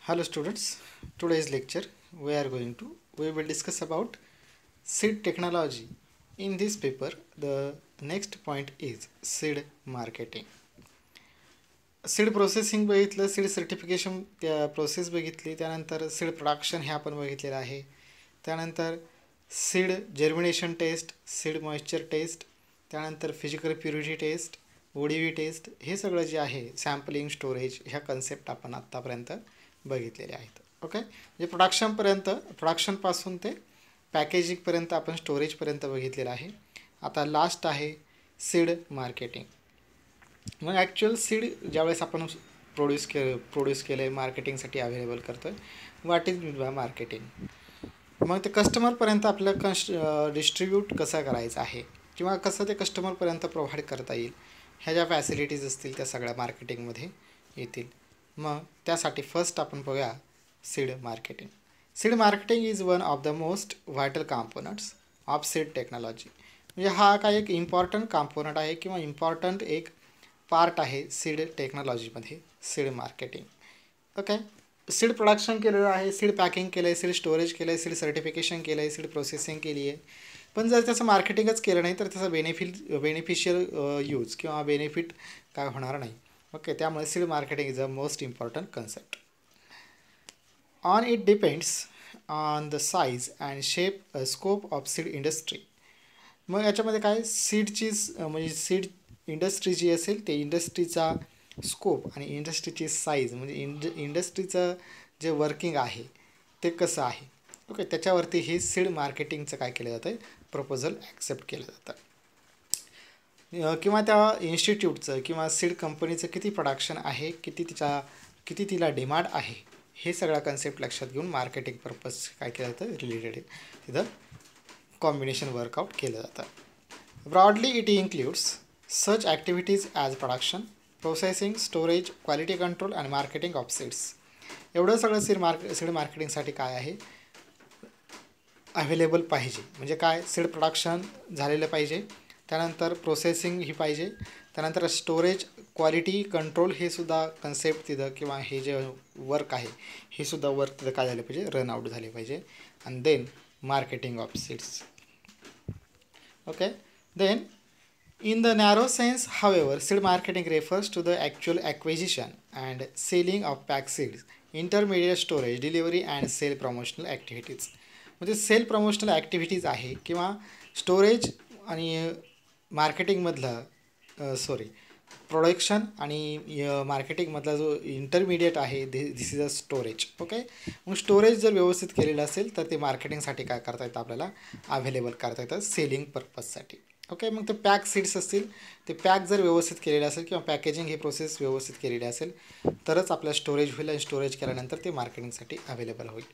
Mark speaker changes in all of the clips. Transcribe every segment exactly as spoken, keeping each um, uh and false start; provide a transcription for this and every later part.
Speaker 1: Hello students, today's lecture we are going to we will discuss about seed technology. In this paper the next point is seed marketing. Seed processing बघितलं, seed certification त्या process बघितली, त्यानंतर seed production हे आपण बघितलेलं आहे. त्यानंतर seed germination test, seed moisture test, त्यानंतर physical purity test, O D V test, हे सगळं जे आहे सॅम्पलिंग स्टोरेज ह्या कन्सेप्ट आपण आत्तापर्यंत बघितलेले आहेत. ओके, म्हणजे प्रोडक्शनपर्यंत प्रोडक्शनपासून ते पॅकेजिंगपर्यंत आपण स्टोरेजपर्यंत बघितलेलं आहे. आता लास्ट आहे सीड मार्केटिंग. मग ॲक्च्युअल सीड ज्यावेळेस आपण प्रोड्यूस के प्रोड्यूस केलं आहे, मार्केटिंगसाठी अवेलेबल करतो आहे, व्हॉट इज मार्केटिंग. मग ते कस्टमरपर्यंत आपलं कन्स डिस्ट्रीब्यूट कसं करायचं आहे किंवा कसं ते कस्टमरपर्यंत प्रोव्हाइड करता येईल, ह्या ज्या फॅसिलिटीज असतील त्या सगळ्या मार्केटिंगमध्ये येतील. मग त्यासाठी फर्स्ट आपण बघूया seed marketing. Seed marketing is one of the most vital components of seed technology. म्हणजे हा काय एक इम्पॉर्टंट कॉम्पोनंट आहे किंवा इम्पॉर्टंट एक पार्ट आहे सीड टेक्नॉलॉजीमध्ये, seed marketing. Okay, seed production केलेलं आहे, सीड पॅकिंग केलं आहे, सीड स्टोरेज केलं आहे, सीड सर्टिफिकेशन केलं आहे, सीड प्रोसेसिंग केली आहे. पण जर त्याचं मार्केटिंगच केलं नाही तर त्याचा बेनिफिट बेनिफिशियल यूज किंवा बेनिफिट काय होणार नाही. ओके, त्यामुळे seed marketing is a most important concept. On it depends on the size and shape scope of seed industry. मग याच्यामध्ये काय सीडची म्हणजे सीड इंडस्ट्री जी असेल ते इंडस्ट्रीचा स्कोप आणि इंडस्ट्रीची साईज म्हणजे इंड इंडस्ट्रीचं जे वर्किंग आहे ते कसं आहे. ओके, त्याच्यावरती हे सीड मार्केटिंगचं काय केलं जातं आहे, प्रपोजल ॲक्सेप्ट केलं जातं. किंवा त्या इन्स्टिट्यूटचं किंवा सीड कंपनीचं किती प्रोडक्शन आहे, किती तिच्या किती तिला डिमांड आहे, हे सगळा कन्सेप्ट लक्षात घेऊन मार्केटिंग पर्पज काय केलं जातं रिलेटेड तिथं कॉम्बिनेशन वर्कआउट केलं जातं. Broadly it includes such activities as production, processing, storage, quality control and marketing of seeds. एवढं सगळं सीड मार्क सीड मार्केटिंगसाठी काय आहे अवेलेबल पाहिजे. म्हणजे काय सीड प्रोडक्शन झालेलं पाहिजे, त्यानंतर प्रोसेसिंग ही पाहिजे, त्यानंतर स्टोरेज, क्वालिटी कंट्रोल हे सुद्धा कन्सेप्ट तिथं किंवा हे जे वर्क आहे हे सुद्धा वर्क तिथं काय झालं पाहिजे, रन आउट झाले पाहिजे. आणि then marketing of seeds. Okay, then in the narrow sense, however, seed marketing refers to the actual acquisition and selling of packed seeds, intermediate storage, delivery and sale promotional activities. म्हणजे sale promotional activities आहे किंवा storage आणि मार्केटिंगमधलं sorry production आणि मार्केटिंगमधला जो intermediate आहे this is a storage. Okay, मग storage जर व्यवस्थित केलेलं असेल तर ते मार्केटिंगसाठी काय करता येतं, आपल्याला अवेलेबल करता येतं सेलिंग पर्पजसाठी. ओके, मग ते पॅक सीड्स असतील, ते पॅक जर व्यवस्थित केलेले असेल किंवा पॅकेजिंग ही प्रोसेस व्यवस्थित केलेली असेल तरच आपल्या स्टोरेज होईल आणि स्टोरेज केल्यानंतर ते मार्केटिंगसाठी अवेलेबल होईल.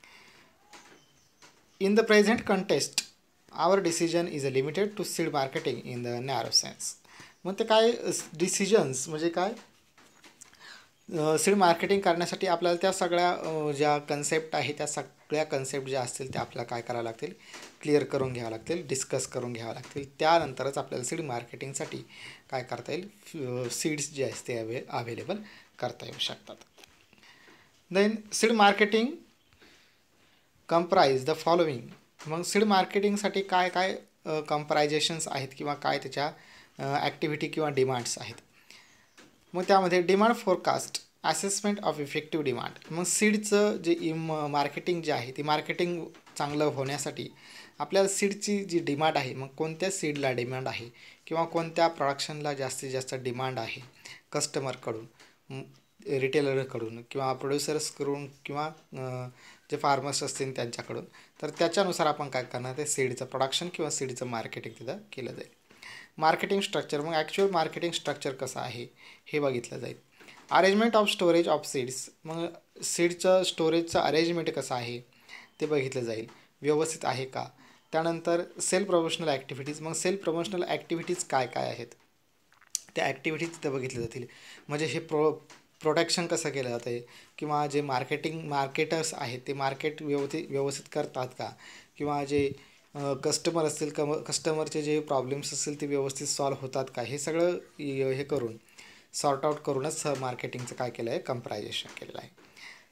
Speaker 1: In the present contest our decision is a limited to seed marketing in the narrow sense. मग ते काय डिसिजन्स म्हणजे काय सीड मार्केटिंग करण्यासाठी आपल्याला त्या सगळ्या ज्या कन्सेप्ट आहे त्या सगळ्या कन्सेप्ट ज्या असतील त्या आपल्याला काय करावं लागतील, क्लिअर करून घ्यावं लागतील, डिस्कस करून घ्यावं लागतील. त्यानंतरच आपल्याला सीड मार्केटिंगसाठी काय करता येईल, सीड्स जे असते ते अवे अवेलेबल करता येऊ शकतात. Then seed marketing comprise the following. मग सीड मार्केटिंगसाठी काय काय कंप्रायजेशन्स आहेत किंवा काय त्याच्या ॲक्टिव्हिटी किंवा डिमांड्स आहेत. मग त्यामध्ये demand forecast, assessment of effective demand. मग सीडचं जे इम मार्केटिंग जे आहे ती मार्केटिंग चांगलं होण्यासाठी आपल्याला सीडची जी डिमांड आहे, मग कोणत्या सीडला डिमांड आहे किंवा कोणत्या प्रोडक्शनला जास्तीत जास्त डिमांड आहे कस्टमरकडून, रिटेलरकडून किंवा प्रोड्युसर्सकडून किंवा जे फार्मर्स असतील त्यांच्याकडून, तर त्याच्यानुसार आपण काय करणार ते सीडचं प्रोडक्शन किंवा सीडचं मार्केटिंग तिथं केलं जाईल. मार्केटिंग स्ट्रक्चर, मग ॲक्च्युअल मार्केटिंग स्ट्रक्चर कसं आहे हे बघितलं जाईल. Arrangement of storage of seeds, मग सीडचं स्टोरेजचं अरेंजमेंट कसं आहे ते बघितलं जाईल, व्यवस्थित आहे का. त्यानंतर सेल प्रमोशनल ॲक्टिव्हिटीज, मग सेल प्रमोशनल ॲक्टिव्हिटीज काय काय आहेत त्या ॲक्टिव्हिटीज तिथं बघितल्या जातील. म्हणजे हे प्रो प्रोडक्शन कसं केलं जातं आहे किंवा जे मार्केटिंग मार्केटर्स आहेत ते मार्केट व्यवस्थित व्यवस्थित करतात का, किंवा जे कस्टमर असतील कम कस्टमरचे जे प्रॉब्लेम्स असतील ते व्यवस्थित सॉल्व होतात का, हे सगळं हे करून सॉर्ट आउट करूनच मार्केटिंगचं काय केलं आहे कंप्रायजेशन केलेलं आहे.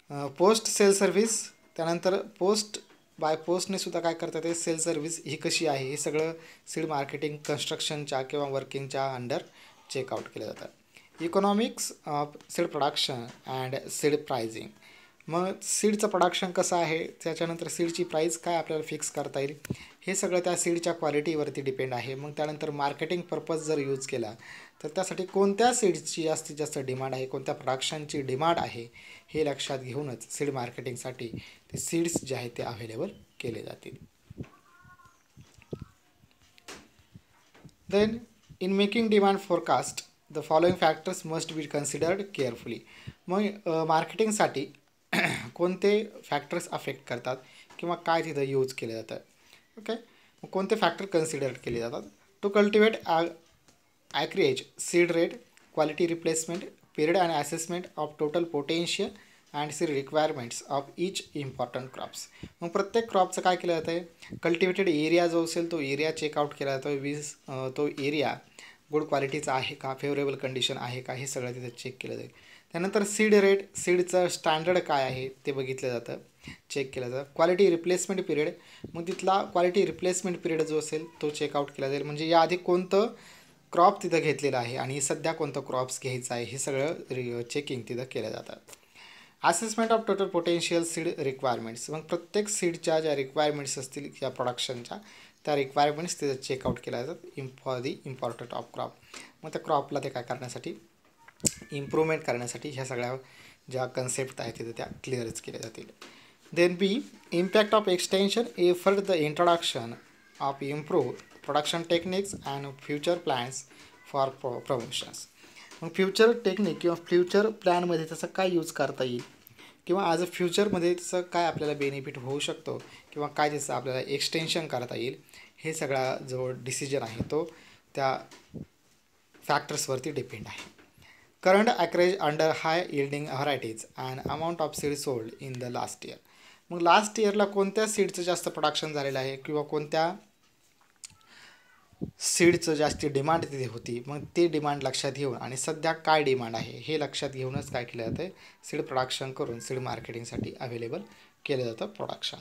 Speaker 1: पोस्ट सेल सर्व्हिस, त्यानंतर पोस्ट बाय पोस्टने सुद्धा काय करतात ते सेल सर्व्हिस ही कशी आहे हे सगळं सीड मार्केटिंग कन्स्ट्रक्शनच्या किंवा वर्किंगच्या अंडर चेकआउट केलं जातं. Economics of seed production and seed pricing. मग सीडचं प्रोडक्शन कसं आहे, त्याच्यानंतर सीडची प्राईस काय आपल्याला फिक्स करता येईल, हे सगळं त्या सीडच्या क्वालिटीवरती डिपेंड आहे. मग त्यानंतर मार्केटिंग पर्पज जर यूज केला तर त्यासाठी कोणत्या सीड्सची जास्तीत जास्त डिमांड आहे, कोणत्या प्रोडक्शनची डिमांड आहे हे लक्षात घेऊनच सीड मार्केटिंगसाठी ते सीड्स जे आहेत ते अवेलेबल केले जातील. Then in making demand forecast the following factors must be considered carefully. मग मार्केटिंगसाठी कोणते फॅक्टर्स अफेक्ट करतात किंवा काय तिथं यूज केलं जातं. ओके, मग कोणते फॅक्टर कन्सिडर केले जातात. To cultivate acreage seed rate, quality replacement, period and assessment of total potential and seed requirements of each important crops. मग प्रत्येक क्रॉपचं काय केलं जातं आहे, कल्टिवेटेड एरिया जो असेल तो एरिया चेकआउट केला जातो. वीज तो एरिया गुड क्वालिटीचा आहे का, फेवरेबल कंडिशन आहे का, हे सगळं तिथे चेक केलं जाईल. त्यानंतर सीड रेट, सीडचं स्टँडर्ड काय आहे ते बघितलं जातं, चेक केलं जातं. क्वालिटी रिप्लेसमेंट पिरियड, मग तिथला क्वालिटी रिप्लेसमेंट पिरियड जो असेल तो चेकआउट केला जाईल. म्हणजे याआधी कोणतं क्रॉप तिथं घेतलेलं आहे आणि सध्या कोणतं क्रॉप्स घ्यायचं आहे हे सगळं चेकिंग तिथं केलं जातं. Assessment of total potential seed requirements, मग प्रत्येक सीडच्या ज्या रिक्वायरमेंट्स असतील या प्रोडक्शनच्या त्या रिक्वायरमेंट्स तिथं चेकआउट केल्या जातात um for the important of crop. मग त्या क्रॉपला ते काय करण्यासाठी, इम्प्रूव्हमेंट करण्यासाठी ह्या सगळ्या ज्या कन्सेप्ट आहेत तिथं त्या क्लिअरच केल्या जातील. Then be impact of extension effort the introduction of improve production techniques and future plans for pro promotions. मग फ्युचर टेक्निक किंवा फ्युचर प्लॅनमध्ये त्याचं काय यूज करता येईल किंवा ॲज अ फ्युचरमध्ये त्याचं काय आपल्याला बेनिफिट होऊ शकतो किंवा काय त्याचं आपल्याला एक्सटेन्शन करता येईल, हे सगळा जो डिसिजन आहे तो त्या फॅक्टर्सवरती डिपेंड आहे. Current acreage under high yielding varieties and amount of seed sold in the last year. मग लास्ट इयरला कोणत्या सीडचं जास्त प्रोडक्शन झालेलं आहे किंवा कोणत्या सीडचं जास्त डिमांड तिथे होती, मग ते डिमांड लक्षात घेऊन आणि सध्या काय डिमांड आहे हे लक्षात घेऊनच काय केलं जातं, सीड प्रोडक्शन करून सीड मार्केटिंगसाठी अवेलेबल केलं जातं production.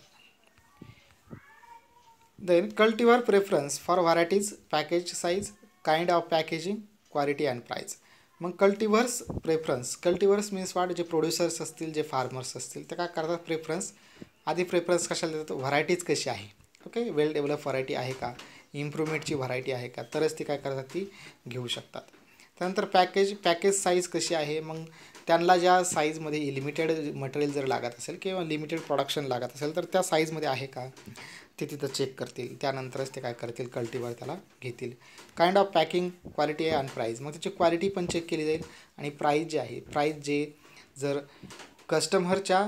Speaker 1: Then cultivar preference for varieties, package size, kind of packaging, quality and price. मग कल्टिव्हर्स प्रेफरन्स, कल्टिव्हर्स मीन्स वाट जे प्रोड्युसर्स असतील, जे फार्मर्स असतील ते काय करतात, प्रेफरन्स आधी प्रेफरन्स कशाला देतात, व्हरायटीज कशी आहे. ओके, वेल डेव्हलप व्हरायटी आहे का, इम्प्रूव्हमेंटची व्हरायटी आहे का, तरच ती काय करतात ती घेऊ शकतात. त्यानंतर पॅकेज, पॅकेज साईज कशी आहे, मग त्यांना ज्या साईजमध्ये लिमिटेड मटेरियल जर लागत असेल किंवा लिमिटेड प्रोडक्शन लागत असेल तर त्या साईजमध्ये आहे का ते तिथं चेक करतील. त्यानंतरच ते काय करतील, कल्टिव्हर त्याला घेतील. काइंड ऑफ पॅकिंग, क्वालिटी आहे आणि प्राईज, मग त्याची क्वालिटी पण चेक केली जाईल आणि प्राईज जे आहे, प्राईज जे जर कस्टमरच्या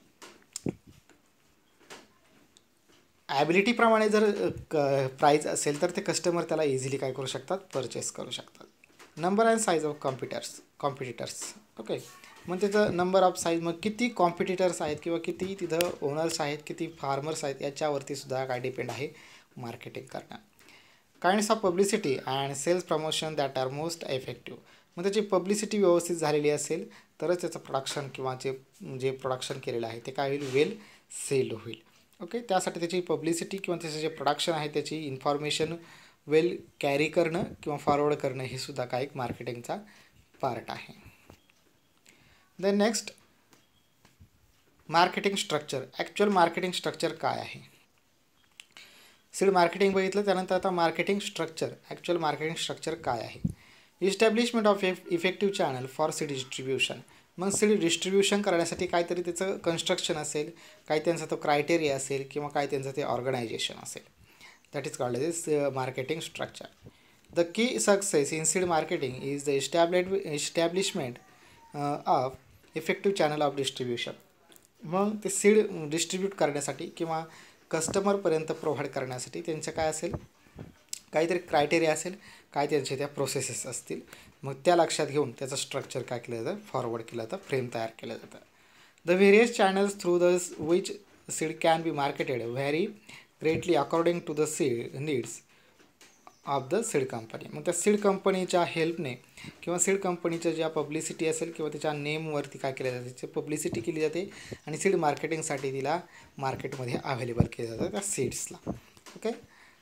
Speaker 1: ॲबिलिटीप्रमाणे जर क प्राईज असेल तर ते कस्टमर त्याला इझिली काय करू शकतात, परचेस करू शकतात. Number and size of competitors competitors okay, मग त्याचं नंबर ऑफ साईज, मग किती कॉम्पिटिटर्स आहेत किंवा किती तिथं ओनर्स आहेत, किती फार्मर्स आहेत याच्यावरती सुद्धा काय डिपेंड आहे मार्केटिंग करणं. Kinds of publicity and sales promotion that are most effective. मग त्याची पब्लिसिटी व्यवस्थित झालेली असेल तरच त्याचं प्रोडक्शन किंवा जे जे प्रोडक्शन केलेलं आहे ते काय होईल, वेल सेल होईल. ओके, त्यासाठी त्याची पब्लिसिटी किंवा त्याचं जे प्रोडक्शन आहे त्याची इन्फॉर्मेशन वेल कॅरी करणं किंवा फॉरवर्ड करणं हे सुद्धा काय एक मार्केटिंगचा पार्ट आहे. Then next marketing structure. Actual marketing structure काय आहे, सीड मार्केटिंग बघितलं, त्यानंतर आता marketing structure, actual marketing structure काय आहे. Establishment of effective channel for seed distribution. मग सीड डिस्ट्रीब्युशन करण्यासाठी काहीतरी त्याचं कन्स्ट्रक्शन असेल, काही त्यांचा तो क्रायटेरिया असेल किंवा काय त्यांचं ते ऑर्गनायझेशन असेल, that is called this marketing structure. The key success in seed marketing is the establish establishment of effective channel of distribution. मग ते सीड डिस्ट्रीब्यूट करण्यासाठी किंवा कस्टमरपर्यंत प्रोव्हाइड करण्यासाठी त्यांचं काय असेल, काहीतरी क्रायटेरिया असेल, काय त्यांचे त्या प्रोसेसेस असतील, मग त्या लक्षात घेऊन त्याचं स्ट्रक्चर काय केलं जातं, फॉरवर्ड केलं जातं, फ्रेम तयार केलं जातं. The various channels through the which seed can be marketed vary greatly according to the seed needs of the seed company. मग त्या सीड कंपनीच्या हेल्पने किंवा सीड कंपनीच्या ज्या पब्लिसिटी असेल किंवा त्याच्या नेमवरती काय केलं जाते, त्याची पब्लिसिटी केली जाते आणि सीड मार्केटिंगसाठी तिला मार्केटमध्ये अवेलेबल केलं जातं त्या सीड्सला. Okay.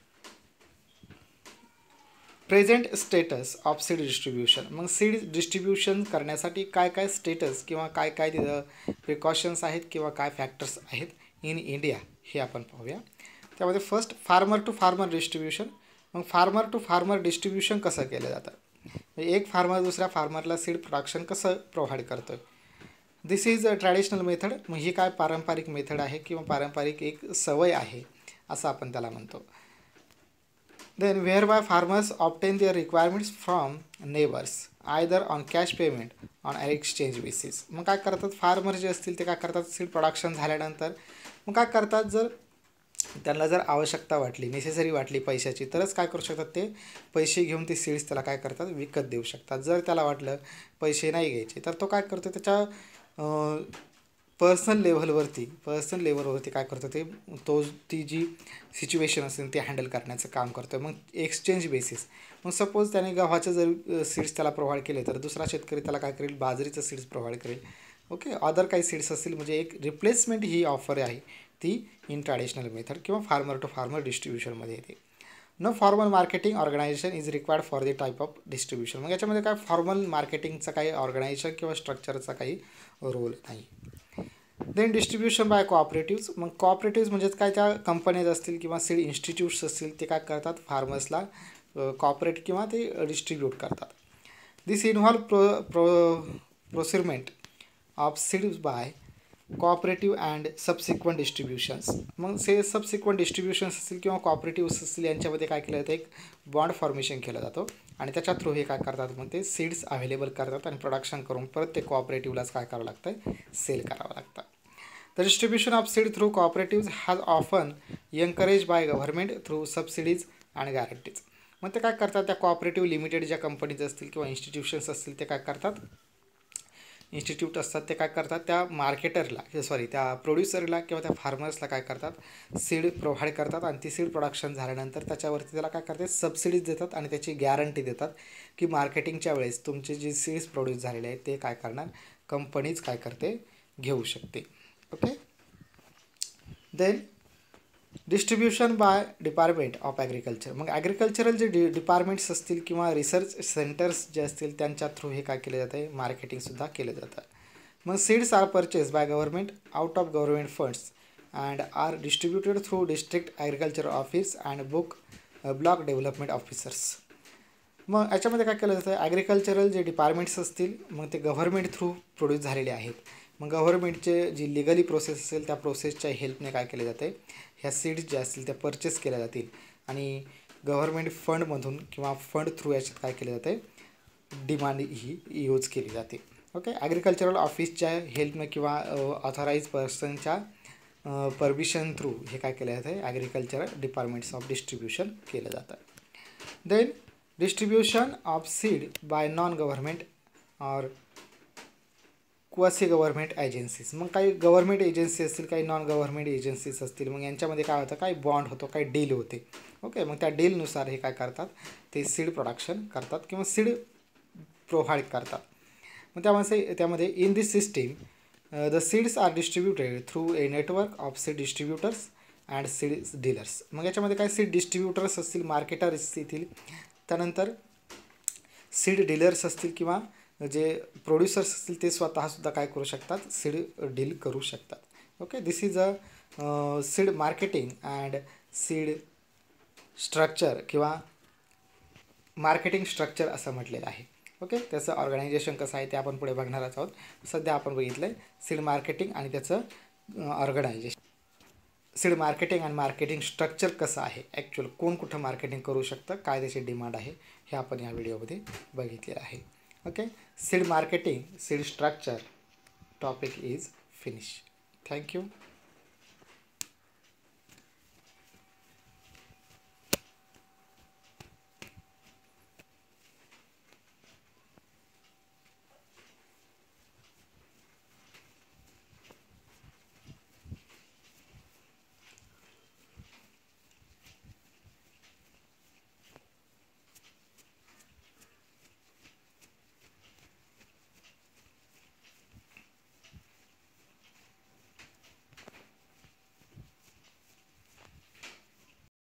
Speaker 1: Present status of seed distribution. मग सीड डिस्ट्रीब्युशन करण्यासाठी काय काय स्टेटस किंवा काय काय तिथं प्रिकॉशन्स आहेत किंवा काय फॅक्टर्स आहेत इन इंडिया हे आपण पाहूया. त्यामध्ये first farmer to farmer distribution. मग फार्मर टू फार्मर डिस्ट्रीब्युशन कसं केलं जातं, एक फार्मर दुसऱ्या फार्मरला सीड प्रोडक्शन कसं प्रोव्हाइड करतो आहे. This is a traditional method. मग ही काय पारंपरिक मेथड आहे किंवा पारंपरिक एक सवय आहे असं आपण त्याला म्हणतो. Then whereby farmers obtain their requirements from neighbours either on cash payment on exchange basis. मग काय करतात फार्मर जे असतील ते काय करतात, सीड प्रोडक्शन झाल्यानंतर मग काय करतात, जर त्यांना जर आवश्यकता वाटली, नेसेसरी वाटली पैशाची, तरच काय करू शकतात, ते पैसे घेऊन ते सीड्स त्याला काय करतात, विकत देऊ शकतात. जर त्याला वाटलं पैसे नाही घ्यायचे तर तो काय करतो, त्याच्या पर्सनल लेव्हलवरती पर्सनल लेवलवरती काय करतो, ते तो ती जी सिच्युएशन असेल ते हँडल करण्याचं काम करतो. मग एक्सचेंज बेसिस. मग सपोज त्याने गव्हाचे जर सीड्स त्याला प्रोव्हाइड केले तर दुसरा शेतकरी त्याला काय करेल, बाजरीचं सीड्स प्रोव्हाइड करेल. ओके. अदर काही सीड्स असतील, म्हणजे एक रिप्लेसमेंट ही ऑफर आहे ती इन ट्रॅडिशनल मेथड किंवा फार्मर टू फार्मर डिस्ट्रीब्युशनमध्ये येते. No formal marketing organisation is required for the type of distribution. मग याच्यामध्ये काय फॉर्मल मार्केटिंगचा काही ऑर्गनायझेशन किंवा स्ट्रक्चरचा काही रोल नाही. Then distribution by cooperatives. मग कोऑपरेटिव्स म्हणजेच काय, त्या कंपनीज असतील किंवा सीड इन्स्टिट्यूट्स असतील ते काय करतात, फार्मर्सला कॉपरेट किंवा ते डिस्ट्रीब्यूट करतात. This involve pro pro procurement of seeds by cooperative and subsequent distributions. मग से सबसिक्वंट डिस्ट्रीब्युशन्स असतील किंवा कॉपरेटिव्स असतील यांच्यामध्ये काय केलं जातं, एक बॉन्ड फॉर्मेशन केलं जातो आणि त्याच्या थ्रू हे काय करतात, मग ते सीड्स अवेलेबल करतात आणि प्रोडक्शन करून परत ते कोऑपरेटिव्हलाच काय करावं लागतं, सेल करावं लागतं. The distribution of seed through cooperatives has often encourage by government through subsidies and guarantees. मग ते काय करतात, त्या कॉपरेटिव्ह लिमिटेड ज्या कंपनीज असतील किंवा इन्स्टिट्यूशन्स असतील ते काय करतात, इन्स्टिट्यूट असतात ते काय करतात, त्या मार्केटरला सॉरी त्या प्रोड्युसरला किंवा त्या फार्मर्सला काय करतात, सीड प्रोव्हाइड करतात आणि ती सीड प्रोडक्शन झाल्यानंतर त्याच्यावरती त्याला काय करते, सबसिडीज देतात आणि त्याची गॅरंटी देतात की मार्केटिंगच्या वेळेस तुमचे जे सीड्स प्रोड्यूस झालेले आहेत ते काय करणार, कंपनीज काय करते, घेऊ शकते. Okay. Then distribution by department of agriculture. मग ॲग्रिकल्चरल जे डि डिपार्टमेंट्स असतील किंवा रिसर्च सेंटर्स जे असतील त्यांच्या थ्रू हे काय केलं जातं आहे, मार्केटिंगसुद्धा केलं जातं. मग seeds are purchase by government out of government funds and are distributed through district agriculture office and book block development officers. मग याच्यामध्ये काय केलं जातं, ॲग्रिकल्चरल जे डिपार्टमेंट्स असतील मग ते गव्हर्नमेंट थ्रू प्रोड्यूस झालेले आहेत. मग गव्हर्नमेंटचे जी लिगली प्रोसेस असेल त्या प्रोसेसच्या हेल्पने काय केले जाते, ह्या सीड्स ज्या असतील त्या परचेस केल्या जातील आणि गव्हर्नमेंट फंडमधून किंवा फंड थ्रू याच्यात काय केले जाते, डिमांड ही यूज केली जाते. ओके. ॲग्रिकल्चरल ऑफिसच्या हेल्पने किंवा ऑथराईज पर्सनच्या परमिशन थ्रू हे काय केलं जातं, ॲग्रिकल्चरल डिपार्टमेंट्स ऑफ डिस्ट्रीब्युशन केलं जातं. Then distribution of seed by non government or quasi government agencies. मग काही गव्हर्नमेंट एजन्सी असतील, काही नॉन गव्हर्नमेंट एजन्सीज असतील. मग यांच्यामध्ये काय होतं, काही बॉन्ड होतो, काही डील होते. ओके. मग त्या डीलनुसार हे काय करतात, ते सीड प्रोडक्शन करतात किंवा सीड प्रोव्हाइड करतात. मग त्यामध्ये त्यामध्ये in this system the seeds are distributed through a network of seed distributors and seed dealers. मग याच्यामध्ये काय सीड डिस्ट्रीब्युटर्स असतील, मार्केटर्स असतील, त्यानंतर सीड डीलर्स असतील किंवा जे प्रोड्युसर्स असतील ते स्वतःसुद्धा काय करू शकतात, सीड डील करू शकतात. Okay. This is a seed marketing and seed structure किंवा मार्केटिंग स्ट्रक्चर असं म्हटलेलं आहे. ओके. त्याचं ऑर्गनायझेशन कसं आहे ते आपण पुढे बघणारच आहोत. सध्या आपण बघितलं आहे सीड मार्केटिंग आणि त्याचं ऑर्गनायझेशन. सीड मार्केटिंग आणि मार्केटिंग स्ट्रक्चर कसं आहे, ॲक्च्युअल कोण कुठं मार्केटिंग करू शकतं, काय त्याची डिमांड आहे हे आपण या व्हिडिओमध्ये बघितलेलं आहे. Okay, seed marketing, seed structure topic is finished. Thank you.